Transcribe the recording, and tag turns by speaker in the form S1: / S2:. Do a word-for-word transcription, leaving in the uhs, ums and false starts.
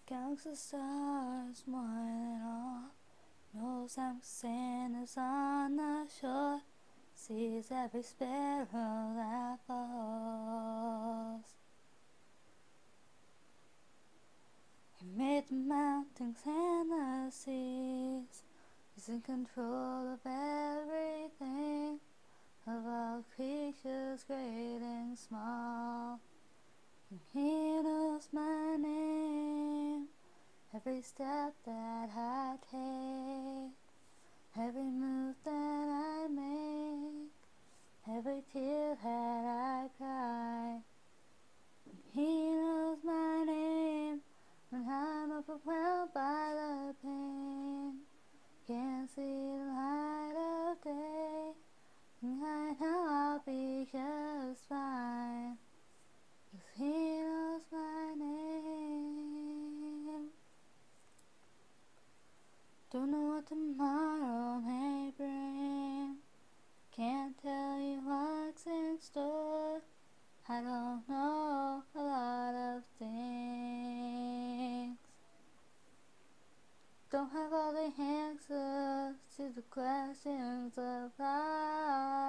S1: counts the stars more than all, knows how sand is on the shore, sees every sparrow that falls. He made the mountains and the seas, he's in control of everything, of all creatures great and small. And he knows my name, every step that I take, every move that I make, every tear that I cry. And he knows my name when I'm overwhelmed by the pain, can't see the light of day, and I know I'll be just fine, 'cause he knows my name. Don't know what tomorrow may bring, can't tell you what's in store, I don't know a lot of things. Don't have all the answers to the questions of life,